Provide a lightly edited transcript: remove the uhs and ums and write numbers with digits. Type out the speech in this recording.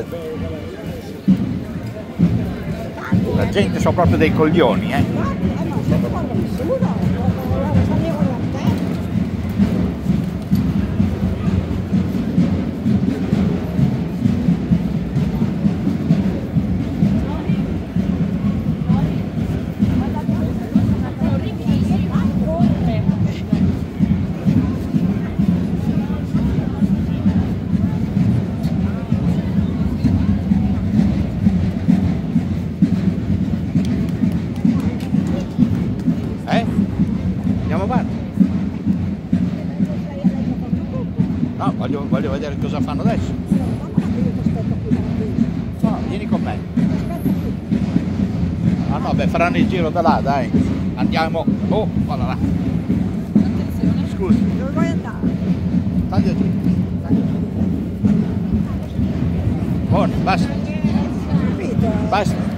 La gente sono proprio dei coglioni, Andiamo avanti. No, voglio vedere cosa fanno adesso. No, vieni con me. Ah no, beh, faranno il giro da là, dai. Andiamo. Oh, guarda là. Scusi. Dove vuoi andare? Taglia giù. Buono, basta. Basta.